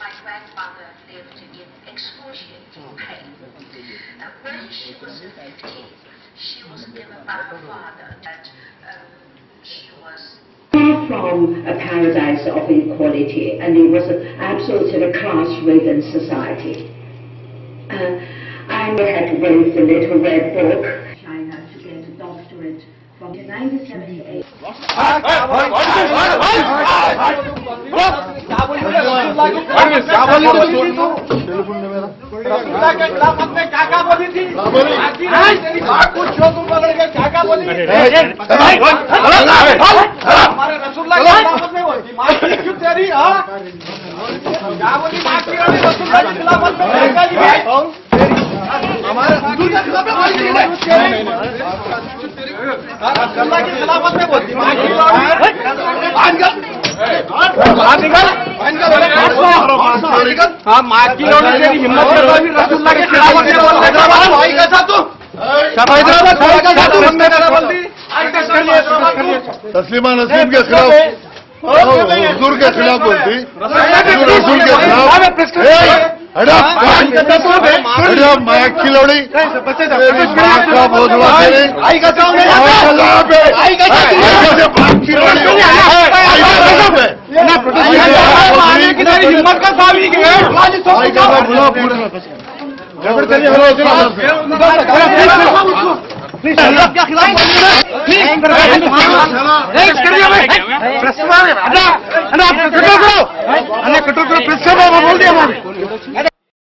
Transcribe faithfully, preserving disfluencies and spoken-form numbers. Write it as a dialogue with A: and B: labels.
A: my grandmother lived in excruciating pain. And when she was fifteen, she was given by her father that um, she was
B: far from a paradise of equality, and it was absolutely a class-ridden society. Uh, I had read the little red book. China to get a doctorate from nineteen seventy-eight.
C: हाँ माँ की लोड़ी तेरी हिम्मत है तो भी रसूलुल्लाह के खिलाफ हैदराबाद भाई का था तू हैदराबाद भाई का था तू हमने बोलती
D: तस्लीमा नसरीन के खिलाफ हुजूर के खिलाफ बोलती रसूल के खिलाफ माँ की लोड़ी का बोलवा तेरे आई का चाव नहीं आई का
C: हिम्मत का सावी बोल दिया